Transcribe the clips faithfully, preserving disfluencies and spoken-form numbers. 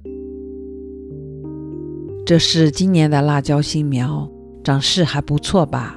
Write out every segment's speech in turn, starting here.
这是今年的辣椒新苗，长势还不错吧？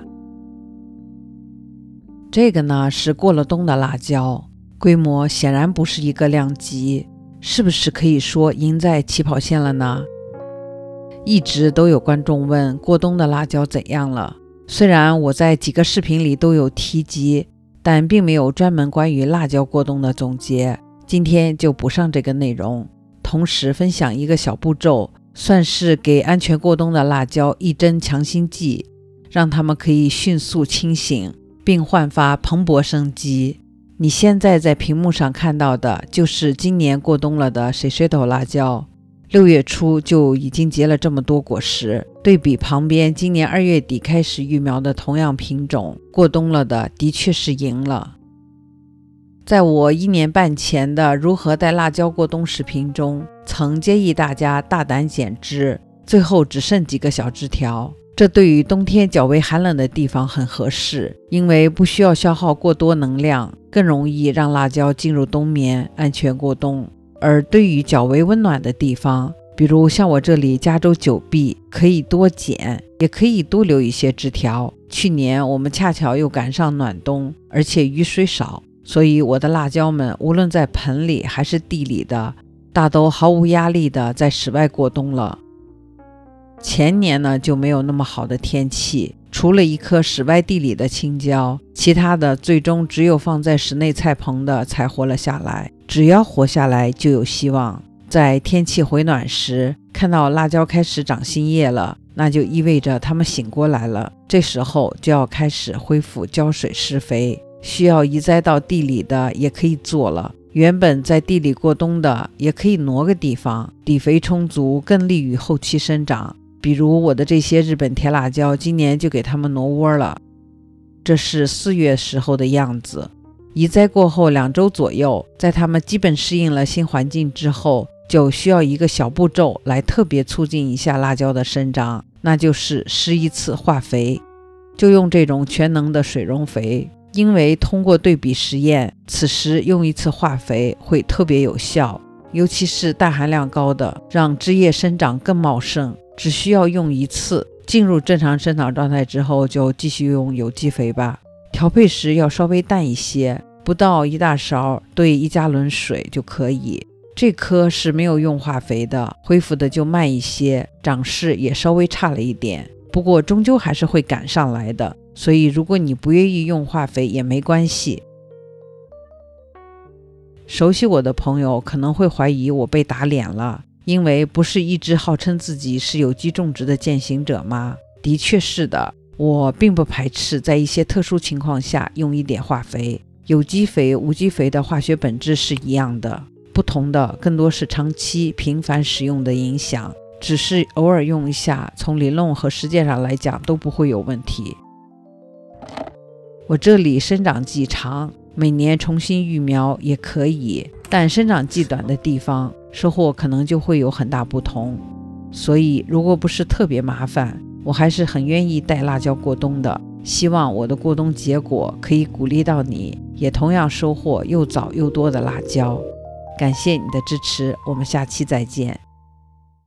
这个呢是过了冬的辣椒，规模显然不是一个量级，是不是可以说赢在起跑线了呢？一直都有观众问过冬的辣椒怎样了，虽然我在几个视频里都有提及，但并没有专门关于辣椒过冬的总结，今天就补上这个内容，同时分享一个小步骤，算是给安全过冬的辣椒一针强心剂，让它们可以迅速清醒并焕发蓬勃生机。你现在在屏幕上看到的就是今年过冬了的水水头辣椒，六月初就已经结了这么多果实，对比旁边今年二月底开始育苗的同样品种，过冬了的的确是赢了。在我一年半前的如何带辣椒过冬视频中，曾建议大家大胆剪枝，最后只剩几个小枝条，这对于冬天较为寒冷的地方很合适，因为不需要消耗过多能量，更容易让辣椒进入冬眠，安全过冬。而对于较为温暖的地方，比如像我这里加州九碧，可以多剪，也可以多留一些枝条。去年我们恰巧又赶上暖冬，而且雨水少，所以我的辣椒们无论在盆里还是地里的，大都毫无压力的在室外过冬了。前年呢就没有那么好的天气，除了一颗室外地里的青椒，其他的最终只有放在室内菜棚的才活了下来。只要活下来就有希望。在天气回暖时，看到辣椒开始长新叶了，那就意味着它们醒过来了，这时候就要开始恢复浇水施肥，需要移栽到地里的也可以做了，原本在地里过冬的也可以挪个地方，底肥充足，更利于后期生长。比如我的这些日本甜辣椒，今年就给它们挪窝了。这是四月时候的样子，移栽过后两周左右，在它们基本适应了新环境之后，就需要一个小步骤来特别促进一下辣椒的生长，那就是施一次化肥，就用这种全能的水溶肥。因为通过对比实验，此时用一次化肥会特别有效，尤其是氮含量高的，让枝叶生长更茂盛，只需要用一次，进入正常生长状态之后就继续用有机肥吧。调配时要稍微淡一些，不到一大勺兑一加仑水就可以。这棵是没有用化肥的，恢复的就慢一些，长势也稍微差了一点，不过终究还是会赶上来的，所以如果你不愿意用化肥也没关系。熟悉我的朋友可能会怀疑我被打脸了，因为不是一直号称自己是有机种植的践行者吗？的确是的，我并不排斥在一些特殊情况下用一点化肥，有机肥、无机肥的化学本质是一样的，不同的更多是长期频繁使用的影响，只是偶尔用一下，从理论和实践上来讲都不会有问题。我这里生长季长，每年重新育苗也可以，但生长季短的地方收获可能就会有很大不同，所以如果不是特别麻烦，我还是很愿意带辣椒过冬的。希望我的过冬结果可以鼓励到你，也同样收获又早又多的辣椒。感谢你的支持，我们下期再见。